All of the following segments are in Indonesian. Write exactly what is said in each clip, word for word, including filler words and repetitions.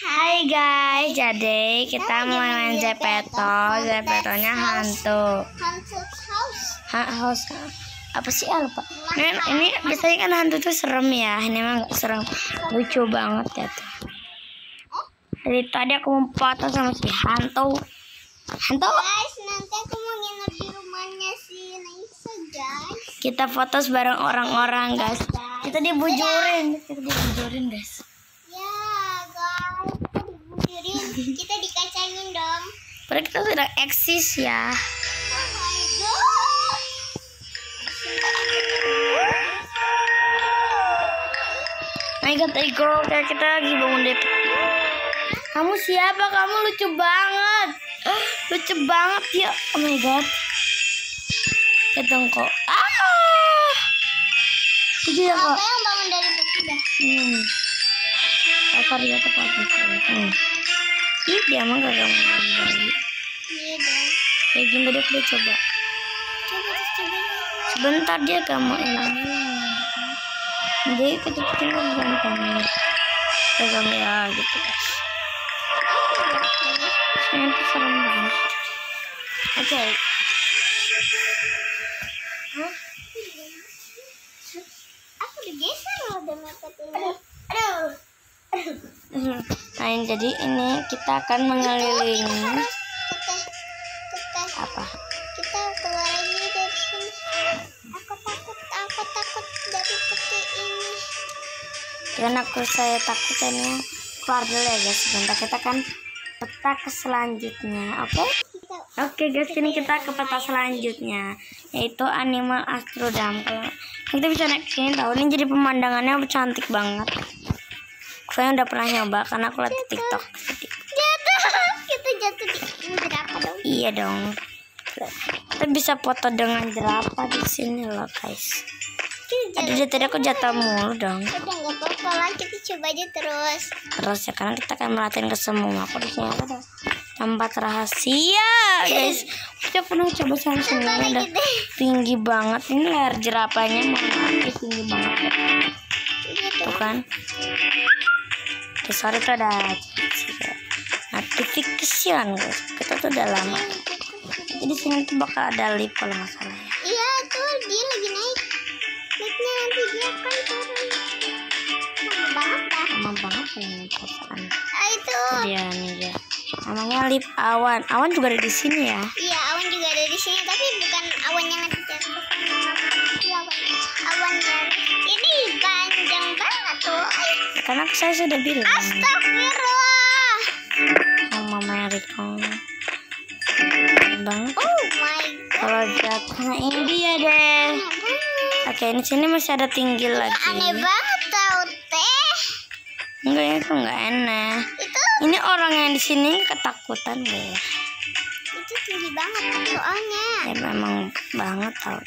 Hai guys, jadi kita mau main Zepeto. Zepetonya hantu. Hantu house. Ha, house. Apa sih ah, lupa. Nah, ini biasanya kan hantu tuh serem ya. Ini mah gak serem, lucu banget ya tuh. Dari tadi aku mau foto sama si hantu. Hantu. Guys, nanti aku mau nginep di rumahnya si Naisa, guys. Kita foto bareng orang-orang guys. Kita dibujurin, kita dibujurin guys. Ya guys, kita dibujurin, kita dikacangin dong. Padahal kita sudah eksis ya. Oh my god. My god, Ego, kayak kita lagi bangun deh. Kamu siapa? Kamu lucu banget. Lucu banget ya. Oh my god. Ketong kok. Ah. Lucu ya kok. Apa yang bangun dari bukit dah? Hmm. Apa dia tepat misalnya. Hmm. Ih, dia mah gak bangun dari. Iya dong. Kayak gini tadi aku udah coba. Coba terus coba. Sebentar dia gak mau hilang. Jadi kecil-kecil kan gampang. Pegang ya gitu guys. Ini tuh serem banget. Oke. Hah? Aku digeser loh udah mepet ini. Aduh. Aduh. Nah, jadi ini kita akan mengelilingi Teteh, teteh, apa? kita keluar lagi dari sini. Aku takut, aku takut dari peti ini. Dan aku saya takutnya keluar dulu ya guys. Sebentar kita kan peta ke selanjutnya. Oke? Kita Oke guys, ini kita ke peta selanjutnya, yaitu Animal Astrodome. Kalau kita bisa naik sini tahu, ini jadi pemandangannya cantik banget. Saya udah pernah nyoba karena aku lihat di TikTok. jatuh, kita jatuh di berapa dong? Iya dong. Kita bisa foto dengan jerapah di sini loh guys. Kita Aduh, tadi aku jatuh mulu dong. udah nggak apa-apa lah, kita coba aja terus. Terus ya karena kita akan merhatiin ke semua. Aku di sini ada tempat rahasia guys. Kita pernah coba sama sini, udah tinggi banget. Ini leher jerapahnya mana tinggi banget. Tuh kan. Oke, sorry tuh ada notification guys. Kita tuh udah lama. Jadi sini tuh bakal ada lift kalau nggak salah ya. Iya tuh dia lagi naik. Naiknya nanti dia akan turun. Lama banget dah. Lama banget ya ini perasaan. Ah itu. Dia nih ya. Namanya lift awan. Awan juga ada di sini ya. Iya awan juga ada di sini, tapi bukan awan yang ada di atas. Iya awan. Awan yang ini panjang banget tuh. Ay, Karena saya sudah bilang astagfirullah. sama Mary oh. Banget. Oh my god. Kalau jatuh, nah ini dia deh. Aneh banget. Oke, ini sini masih ada tinggi lagi. Aneh banget tau teh. Enggak, itu enggak enak. Itu Ini orang yang di sini ketakutan deh. itu tinggi banget soalnya. Ya memang banget tau.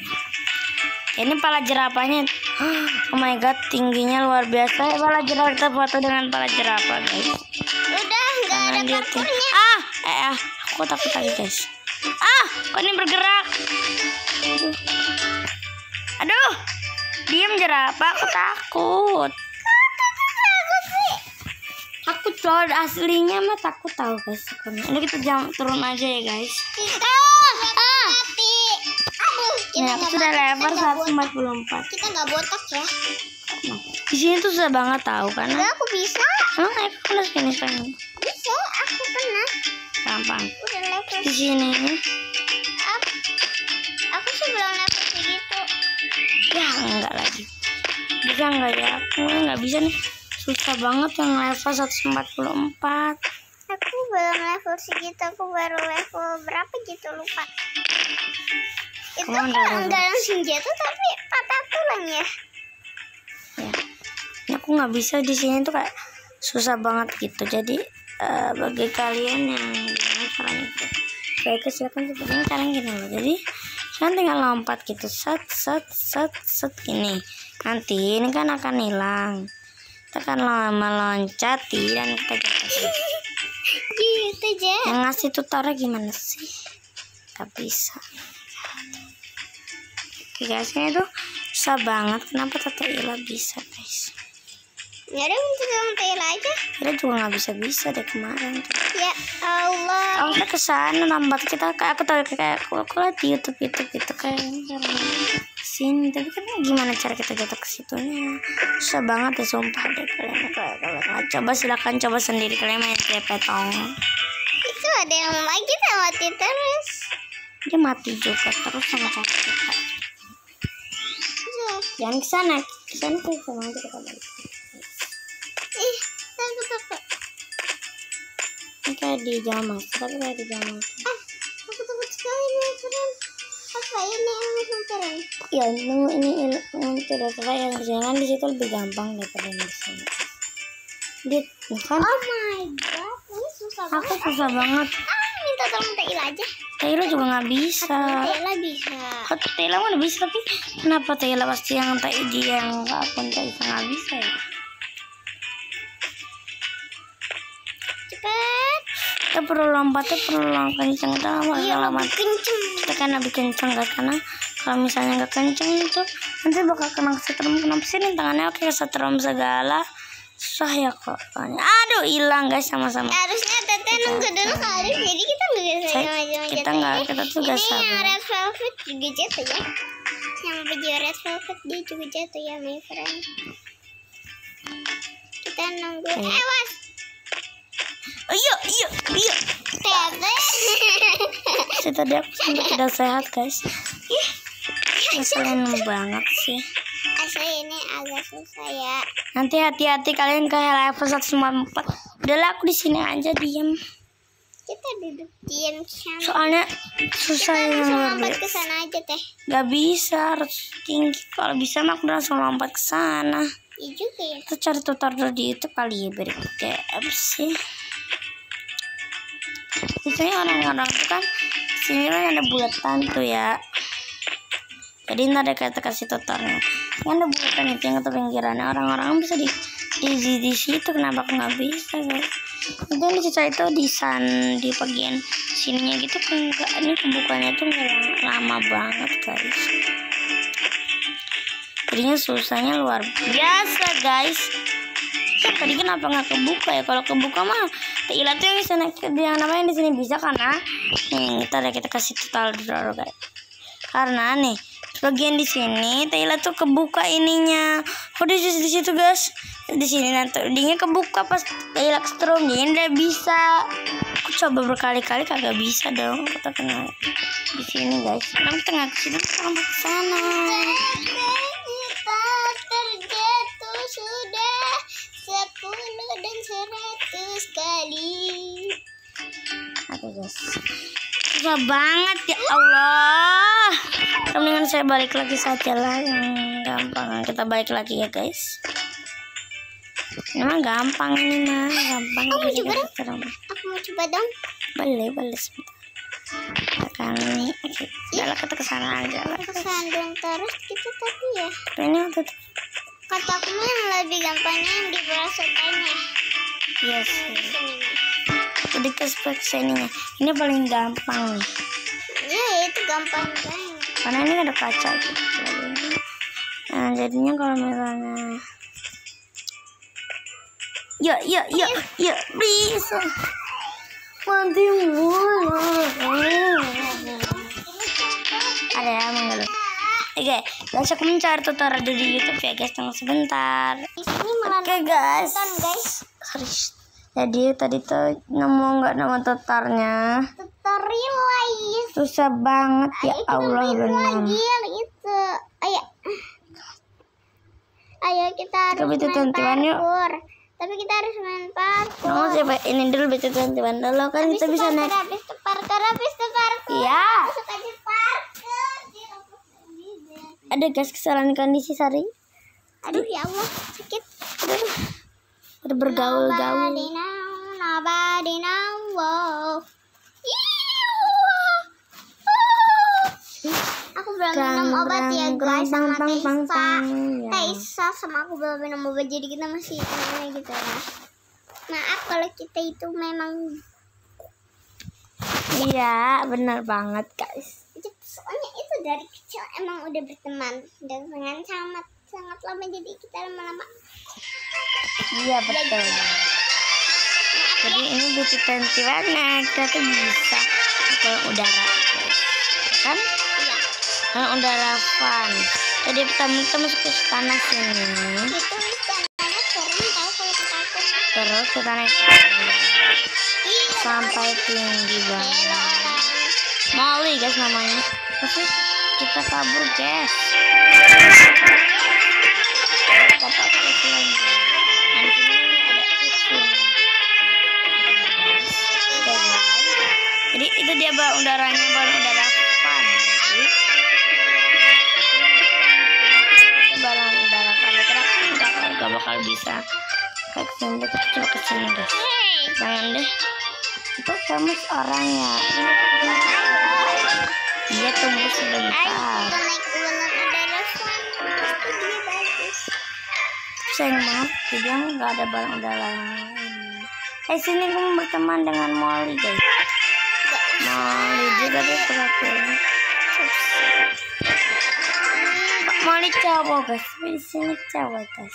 Ini pala jerapahnya. Oh my god, tingginya luar biasa. Pala jerapah, kita foto dengan pala jerapah guys. Udah nggak ada Jangan dia tuh. parkurnya. Ah, eh, ah, aku takut lagi guys. Ah, kok ini bergerak? Aduh, aduh, diam jerapah, aku takut. Aku cowok aslinya mah takut tahu guys. Ini kita jam turun aja ya guys. Kita ah, mati. Aduh, kita Nah, aku nggak sudah mati, lebar kita nggak seratus empat botak. puluh empat. Kita nggak botak ya. Nah, di sini tuh susah banget tahu karena. Enggak, aku bisa. Oh, aku udah sini sekarang. Bisa, aku pernah. Gampang. Udah level. Di sini. Up. Aku sih belum level segitu. Ya enggak lagi. Bisa enggak ya? Aku nggak bisa nih. Susah banget yang level seratus empat puluh empat. Aku belum level segitu. Aku baru level berapa gitu lupa. Itu Kamu udah kan level? enggak langsung jatuh tapi patah tulang ya. Ya. Ini aku nggak bisa di sini tuh kayak susah banget gitu. Jadi eh, bagi kalian yang gimana caranya gitu. Kayak kesehatan sepertinya caranya gini loh. Jadi kalian tinggal lompat gitu. Set set set set ini. Nanti ini kan akan hilang. Kita akan lama loncati dan kita jatuh. Gitu aja. Yang ngasih tutorial gimana sih? Gak bisa. Oke guys, ini tuh susah banget. Kenapa Tante Ila bisa guys? Ya udah minta tolong Taylor aja. Kira juga nggak bisa-bisa deh kemarin tuh. Ya Allah. Aku ke sana lambat kita kayak aku tahu kayak aku, aku lihat di YouTube YouTube gitu kayak sini, tapi kan gimana cara kita jatuh ke situnya? Susah banget ya sumpah deh kalian. Kalau kalian coba silakan coba sendiri kalian main petong. Itu ada yang lagi kita mati terus. Dia mati juga terus sama kita. Jangan ke sana, ke sana tuh sama aja kita balik. Ih, takut takut. Ini kayak di jalan tapi kayak di jalan. Ah, aku takut sekali nih keren. Apa ini yang keren? Ya, nemu ini ilmu tidak apa yang jangan di situ lebih gampang daripada di sini. Dit, kan? Oh my god, ini susah banget. Aku susah banget. Ah, minta tolong Taila aja. Taila juga nggak bisa. Taila bisa. Oh, Taila mah udah bisa tapi kenapa Taila pasti yang Taiji yang akun Taisa nggak bisa ya? Cepet. Kita perlu lompatnya perlu lompat kenceng, kita nggak Iya, mau lompat kenceng. kita kan lebih kenceng guys, karena kalau misalnya nggak kenceng itu nanti bakal kena setrum. Kenapa sih nih tangannya oke setrum segala susah ya kok. Aduh hilang guys sama-sama. Harusnya Tete nunggu dulu kali, jadi kita nggak bisa Saya- sama-sama kita jatuh. nggak Ini- kita tuh nggak Ini yang sabar. red velvet juga jatuh ya. Yang baju red velvet dia juga jatuh ya my friend. Kita nunggu. Ayo. Eh was. Iya iya iya. Tete. Saya tadi aku sampai tidak sehat guys. Ngeselin banget sih. Asli ini agak susah ya. Nanti hati-hati kalian ke level seratus lima puluh empat. Udahlah aku di sini aja diem. Kita duduk diam sana. Soalnya susah Kita yang langsung luar lompat ke biasa. sana aja teh. Gak bisa harus tinggi. Kalau bisa mah aku langsung lompat ke sana. Iya juga ya. Kita cari tutorial di YouTube kali ya berikutnya apa sih? Biasanya orang-orang itu kan sini kan ada bulatan tuh ya. Jadi ntar ada kita kasih tutorialnya. Yang ada bulatan itu yang ke pinggirannya orang-orang bisa di di, di, di situ. Kenapa aku nggak bisa guys? Itu yang dicerita itu di san di bagian sininya gitu kan enggak, ini kebukanya tuh nggak lama banget guys. Jadinya susahnya luar biasa guys. Ya, tadi kenapa nggak kebuka ya? Kalau kebuka mah Taila tuh yang di sana yang namanya di sini bisa karena nih kita ada kita kasih total dulu guys. Karena nih bagian di sini Taila tuh kebuka ininya. Oh di di situ guys. Di sini nanti dinya kebuka pas Taila strom dia udah bisa. Aku coba berkali-kali kagak bisa dong. Kita kena di sini guys. Nanti tengah ke sini sampai ke sana. Kita terjatuh sudah sepuluh dan seratus kali. Oke guys. Susah banget ya Allah. Mendingan saya balik lagi saja lah yang gampang. Kita balik lagi ya guys. Ini mah gampang ini mah gampang. Aku mau Jadi coba kita serem. Aku mau coba dong. Boleh boleh sebentar. Akan ini. Oke. Jalan kita kesana aja lah. Kesandung terus gitu tapi ya. Ini waktu itu. Kata aku mah yang lebih gampangnya yang di belosokannya. Yes. Yang di sini nih. Jadi kesininya. Ini paling gampang nih. Ya itu gampang banget. Karena ini ada kaca gitu. Nah jadinya kalau misalnya ya ya ya ya bisa mati mulu. Ada ya mengeluh. Oke guys aku mencari tutorial di YouTube ya guys, tunggu sebentar. Di sini malah Oke guys. guys. Sorry. Jadi tadi tuh nemu nggak nama tutornya. Tutorial lagi. Susah banget ya Ayo kita Allah main benar. lagi yang itu. Ayo. Ayo kita harus Kita bikin main tentuan yuk. parkour. Tapi kita harus main parkour. Kamu coba ini dulu baca tuan dulu kan Habis kita itu bisa parkour, naik. habis itu parkour, habis itu parkour. Iya. Masuk aja parkour. Ada guys kesalahan kondisi Sari. Aduh ya Allah sakit. Ada bergaul-gaul. Nobody know, nobody know. Wow. Aku belum minum obat ya guys sama Taisa. Taisa sama aku belum minum obat jadi kita masih ini gitu ya. Maaf kalau kita itu memang Iya, benar banget guys. soalnya itu dari kecil emang udah berteman dengan sangat sangat lama jadi kita lama-lama Iya betul. Jadi ini beauty twenty banget, kita tuh bisa ke udara, kan? Iya. Kan udara fun. Jadi pertama kita masuk ke tanah sini. Itu istananya serem tahu kalau kita takut. Terus kita naik sampai tinggi banget. Hello orang. Molly guys namanya. Terus kita kabur guys. Dapat lagi. Nah, di sini ada kucing. Jadi itu dia balon udaranya, balon udara fun. Jadi balon udara fun. Kira nggak bakal bisa. Kayak kesini, kita coba kesini guys. Jangan deh. Itu kamu orang ya. Dia tunggu sebentar. Ayo naik balon udara fun. Pasti dia bagus. Sayang banget, dia nggak ada balon udara yang lain. Eh sini kamu berteman dengan Molly guys. Molly juga dia perhatian. Molly cowok guys, di sini cowok guys.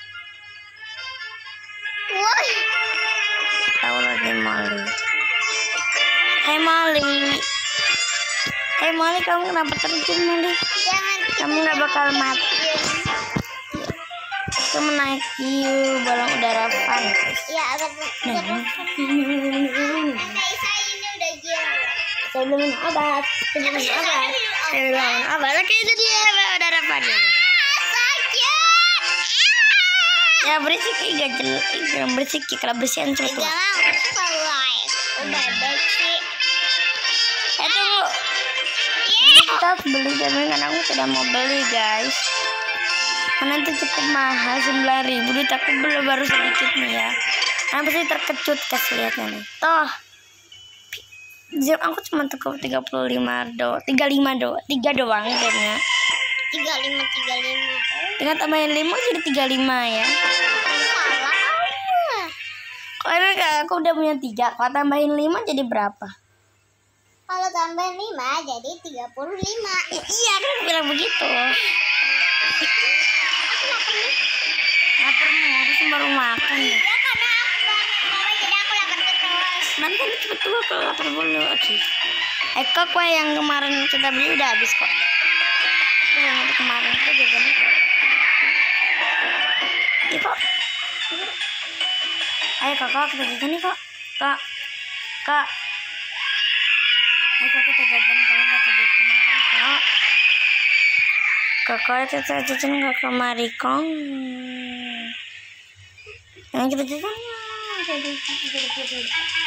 Woi. Tahu lagi Molly. Hai Molly. Hai Molly, kamu kenapa terjun Molly? Jangan. Kamu nggak bakal mati. Kita menaik view balon udara fun guys. Ya, agak Nah, Kakak Isa ini udah gila. saya belum minum obat. Saya belum minum obat. Saya belum minum obat. Oke, itu dia balon udara fun. Ya berisik, gak jelas, gak berisik. Kalau bersihan cepet tuh. Jangan like. Udah bersih. Eh tunggu. Kita harus beli tapi kan aku tidak mau beli guys. Karena itu cukup mahal sembilan ribu. Duit aku belum baru sedikit nih ya. Nah, pasti terkejut guys lihatnya nih. Toh. Jam aku cuma tiga puluh lima do, tiga puluh lima do, tiga doang jamnya. Tiga lima tiga lima. Tinggal tambahin lima jadi tiga puluh lima ya. Salah kamu. Karena aku udah punya tiga. Kalau tambahin lima jadi berapa? Kalau tambahin lima jadi tiga puluh lima. Iya kan aku bilang begitu. Lapar mau, terus baru makan ya. Ya karena aku lapar jadi aku lapar terus. Nanti cepet dulu kalau lapar dulu. Oke. Eh kok kue yang kemarin kita beli udah habis kok. Kue yang itu kemarin itu jajan. Iya kok. Ayo kakak kita jajan nih kok. Kak. Kak. Ayo kak kita jajan kalau nggak tadi kemarin kak. Kakak kita jajan nggak kemari kong. Nah kita jajan ya. Jadi jadi jadi.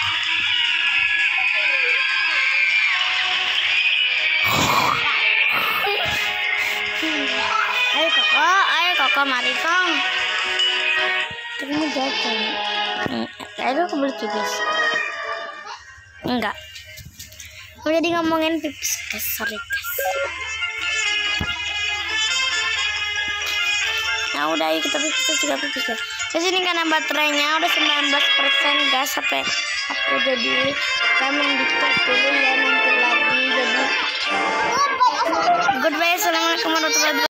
Ayo kakak, ayo kakak mari kong. Terima jajan. Hmm, ayo aku beli pipis. Enggak. Aku jadi ngomongin pipis guys, sorry guys. Nah udah ayo kita pipis juga pipis guys. Di sini karena baterainya udah sembilan belas persen guys, sampai aku jadi kami dicas dulu ya nanti lagi jadi. Goodbye, assalamualaikum warahmatullahi wabarakatuh.